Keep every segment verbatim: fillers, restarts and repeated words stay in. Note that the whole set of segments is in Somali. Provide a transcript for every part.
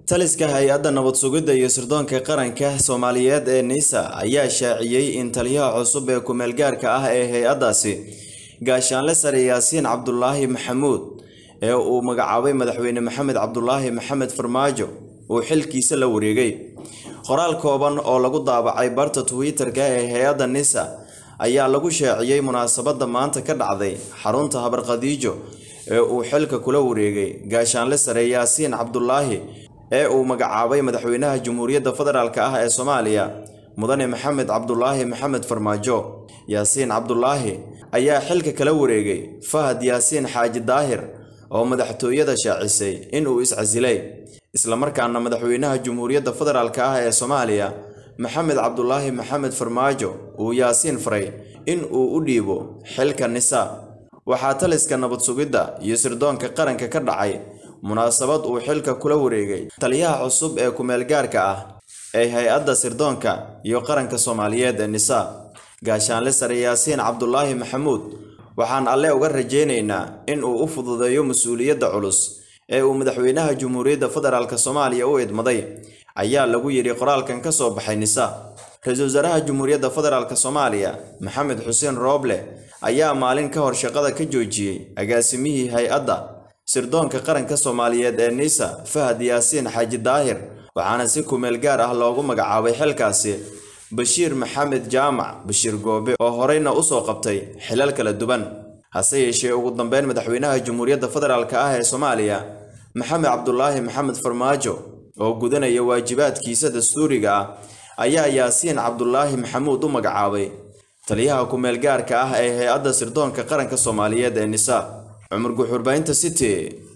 taliska hay-adda nabad sugidda iyo sirdoonka qaranka Soomaaliyeed ee NISA ayaa shaaciyay in taliyaha cusub ee ku-meel gaarka ah ee hay-addaasi gaashaanle sare Yaasiin Cabdullaahi Maxamuud ee uu magacaabay madaxweyne Maxamed Cabdullaahi Maxamed Farmaajo uu xilkiisa la wareegay. qoraal kooban oo lagu daabacay barta Twitter-ka ee hay-adda NISA ayaa lagu shaaciyay munaasabadda maanta ka dhacday xarunta Habar Khadiijo ee uu xilka kula wareegay gaashaanle sare Yaasiin Cabdullaahi ee uu magacaabay madaxweynaha Jamhuuriyadda Federaalka ah ee Soomaaliya mudane Maxamed Cabdullaahi Maxamed Farmaajo. Yaasiin Cabdullaahi ayaa xilka kala wareegay Fahad Yaasiin Xaaji Daahir oo madaxtooyada shaacisay in uu iscasilay isla markaana madaxweynaha Jamhuuriyadda Federaalka ah ee Soomaaliya Maxamed Cabdullaahi Maxamed Farmaajo uu Yaasiin faray in uu u dhiibo xilka NISA. waxaa taliska nabad sugidda iyo sirdoonka qaranka ka dhacay munaasabad uu xilka kula wareegay taliyaha cusub ee ku-meel gaarka ah ee hay-adda sirdoonka iyo qaranka Soomaaliyeed ee NISA gaashaanle sare Yaasiin Cabdullaahi Maxamuud. waxaan alle uga rajaynaynaa in uu u fududeeyo mas'uuliyadda culus ee uu madaxweynaha Jamhuuriyadda Federaalka Soomaaliya u idmaday ayaa lagu yiri qoraalkan ka soo baxay NISA. Ra'iisul Wasaaraha Jamhuuriyadda Federaalka Soomaaliya Maxamed Xuseen Rooble ayaa maalin ka hor shaqada ka joojiyay agaasimihii hay-adda sirdoonka qaranka Soomaaliyeed ee NISA Fahad Yaasiin Xaaji Daahir waxaana si ku-meel gaar ah loogu magacaabay xilkaasi Bashiir Maxamed Jaamac Bashiir Goobe oo horeyna u soo qabtay xilal kala duwan. hase yeeshee ugu dambeyn madaxweynaha Jamhuuriyadda Federaalka ah ee Soomaaliya Maxamed Cabdullaahi Maxamed Farmaajo oo gudanaya waajibaadkiisa dastuuriga ah ayaa Yaasiin Cabdullaahi Maxamuud u magacaabay taliyaha ku-meel gaarka ah ee hay-adda sirdoonka qaranka Soomaaliyeed ee NISA. Cumar Guxurbaynta City.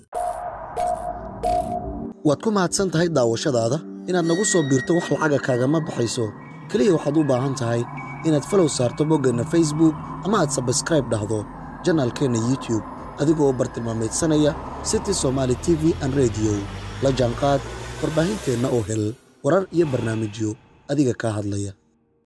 waad ku mahadsan tahay daawashadaada inaad nagu soo biirto wax lacaga kaagama baxayso kaliya waxaad u baahan tahay inaad follow saarto boggeenna Facebook ama aad subscribe dhahdo channelkeena YouTube adigoo bartilmaameedsanaya City Somali T V and Radio la jaanqaad warbaahinteena oo hel warar iyo barnaamijyo adiga ka hadlaya.